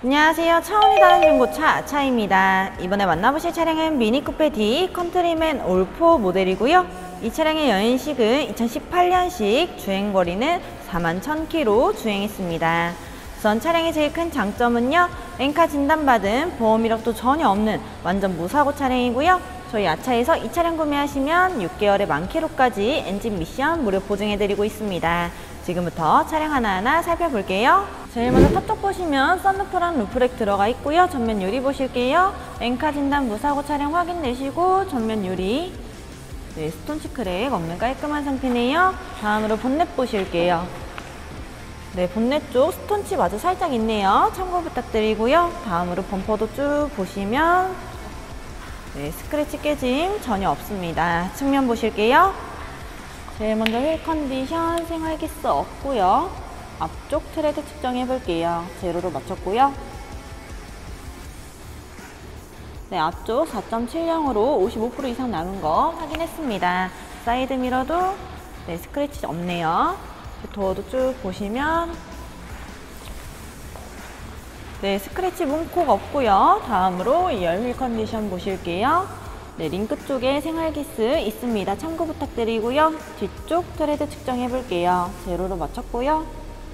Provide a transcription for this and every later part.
안녕하세요. 차원이 다른 중고차 아차입니다. 이번에 만나보실 차량은 미니쿠페 D 컨트리맨 올4 모델이고요. 이 차량의 연식은 2018년식, 주행거리는 41,000km 주행했습니다. 우선 차량의 제일 큰 장점은요, 렌카 진단받은 보험 이력도 전혀 없는 완전 무사고 차량이고요. 저희 아차에서 이 차량 구매하시면 6개월에 10,000km까지 엔진 미션 무료 보증해드리고 있습니다. 지금부터 차량 하나하나 살펴볼게요. 제일 먼저 탑쪽 보시면 썬루프랑 루프렉 들어가 있고요. 전면 유리 보실게요. 렌카 진단 무사고 차량 확인되시고 전면 유리 스톤치 크랙 없는 깔끔한 상태네요. 다음으로 본넷 보실게요. 본넷 쪽 스톤치 마저 살짝 있네요. 참고 부탁드리고요. 다음으로 범퍼도 쭉 보시면 스크래치 깨짐 전혀 없습니다. 측면 보실게요. 제일 먼저 휠 컨디션 생활기스 없고요. 앞쪽 트레드 측정해 볼게요. 제로로 맞췄고요. 앞쪽 4.70으로 55% 이상 남은 거 확인했습니다. 사이드 미러도 스크래치 없네요. 도어도 쭉 보시면 스크래치 문콕 없고요. 다음으로 2열 휠 컨디션 보실게요. 링크 쪽에 생활기스 있습니다. 참고 부탁드리고요. 뒤쪽 트레드 측정해 볼게요. 제로로 맞췄고요.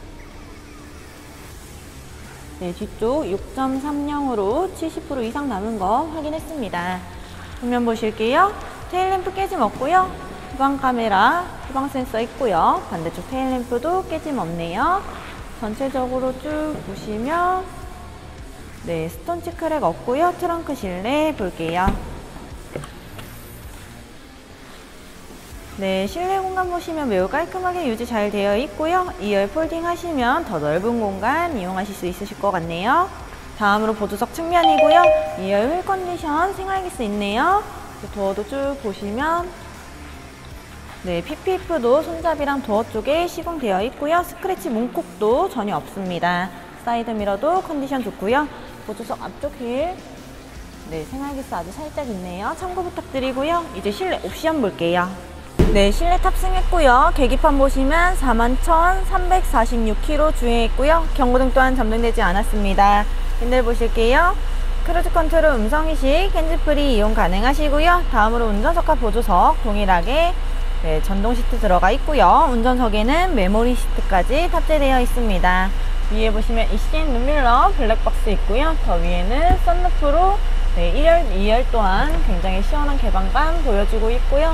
뒤쪽 6.30으로 70% 이상 남은 거 확인했습니다. 후면 보실게요. 테일램프 깨짐 없고요. 후방 카메라, 후방 센서 있고요. 반대쪽 테일램프도 깨짐 없네요. 전체적으로 쭉 보시면 스톤치 크랙 없고요. 트렁크 실내 볼게요. 실내 공간 보시면 매우 깔끔하게 유지 잘 되어 있고요. 2열 폴딩 하시면 더 넓은 공간 이용하실 수 있으실 것 같네요. 다음으로 보조석 측면이고요. 2열 휠 컨디션 생활기스 있네요. 도어도 쭉 보시면 PPF도 손잡이랑 도어 쪽에 시공되어 있고요. 스크래치 문콕도 전혀 없습니다. 사이드 미러도 컨디션 좋고요. 보조석 앞쪽 휠 생활기스 아주 살짝 있네요. 참고 부탁드리고요. 이제 실내 옵션 볼게요. 실내 탑승했고요. 계기판 보시면 41,346km 주행했고요. 경고등 또한 점등되지 않았습니다. 핸들 보실게요. 크루즈 컨트롤 음성인식, 핸즈프리 이용 가능하시고요. 다음으로 운전석과 보조석 동일하게 전동 시트 들어가 있고요. 운전석에는 메모리 시트까지 탑재되어 있습니다. 위에 보시면 ECN 룸밀러 블랙박스 있고요. 더 위에는 썬루프로 1열, 2열 또한 굉장히 시원한 개방감 보여주고 있고요.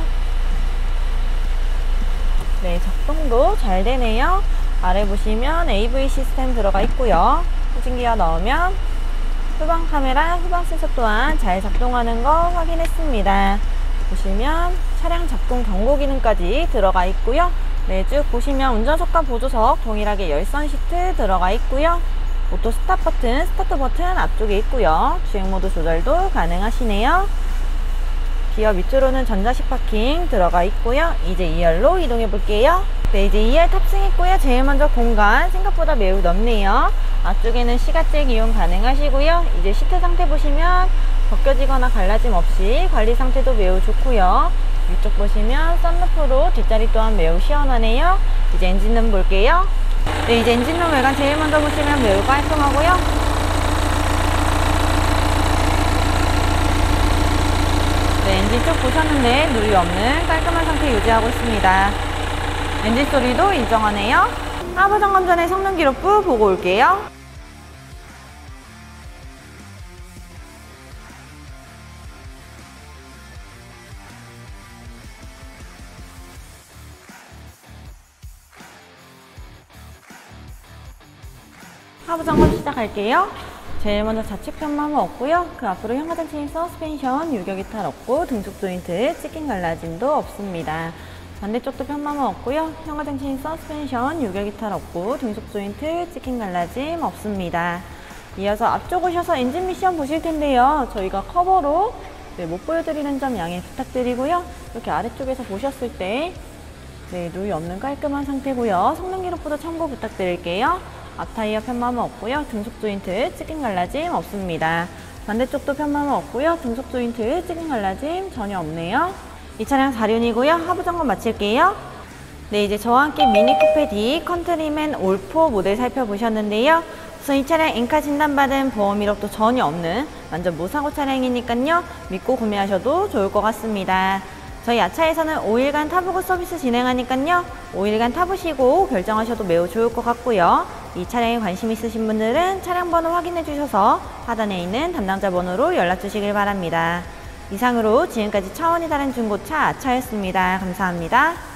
작동도 잘 되네요. 아래 보시면 AV 시스템 들어가 있고요. 후진기어 넣으면 후방 카메라, 후방 센서 또한 잘 작동하는 거 확인했습니다. 보시면 차량 작동 경고 기능까지 들어가 있고요. 쭉 보시면 운전석과 보조석 동일하게 열선 시트 들어가 있고요. 오토 스타트 버튼 앞쪽에 있고요. 주행 모드 조절도 가능하시네요. 기어 밑으로는 전자식 파킹 들어가 있고요. 이제 2열로 이동해 볼게요. 이제 2열 탑승했고요. 제일 먼저 공간 생각보다 매우 넓네요. 앞쪽에는 시가잭 이용 가능하시고요. 이제 시트 상태 보시면 벗겨지거나 갈라짐 없이 관리 상태도 매우 좋고요. 위쪽 보시면 썬루프로 뒷자리 또한 매우 시원하네요. 이제 엔진룸 볼게요. 이제 엔진룸 외관 제일 먼저 보시면 매우 깔끔하고요. 엔진 쪽 보셨는데 누리 없는 깔끔한 상태 유지하고 있습니다. 엔진 소리도 인정하네요. 하부 점검 전에 성능 기록부 보고 올게요. 하부 점검 시작할게요. 제일 먼저 좌측 편마모 없고요. 그 앞으로 형광등 체인 서스펜션 유격 이탈 없고 등속 조인트 찍힌 갈라짐도 없습니다. 반대쪽도 편마모 없고요. 형광등 체인 서스펜션 유격 이탈 없고 등속 조인트 찍힌 갈라짐 없습니다. 이어서 앞쪽 오셔서 엔진 미션 보실 텐데요. 저희가 커버로 못 보여드리는 점 양해 부탁드리고요. 이렇게 아래쪽에서 보셨을 때 누이 없는 깔끔한 상태고요. 성능 기록부도 참고 부탁드릴게요. 앞타이어 편마모 없고요. 등속 조인트 찍힌 갈라짐 없습니다. 반대쪽도 편마모 없고요. 등속 조인트 찍힌 갈라짐 전혀 없네요. 이 차량 4륜이고요. 하부 점검 마칠게요. 이제 저와 함께 미니쿠페 D 컨트리맨 올4 모델 살펴보셨는데요. 우선 이 차량 엔카 진단받은 보험 이력도 전혀 없는 완전 무사고 차량이니까요. 믿고 구매하셔도 좋을 것 같습니다. 저희 야차에서는 5일간 타보고 서비스 진행하니까요. 5일간 타보시고 결정하셔도 매우 좋을 것 같고요. 이 차량에 관심 있으신 분들은 차량 번호 확인해 주셔서 하단에 있는 담당자 번호로 연락 주시길 바랍니다. 이상으로 지금까지 차원이 다른 중고차 아차였습니다. 감사합니다.